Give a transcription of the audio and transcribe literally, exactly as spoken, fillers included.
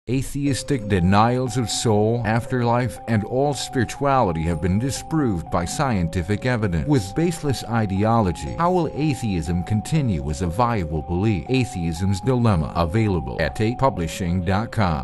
Atheistic denials of soul, afterlife, and all spirituality have been disproved by scientific evidence. With baseless ideology, how will atheism continue as a viable belief? Atheism's Dilemma, available at tate publishing dot com.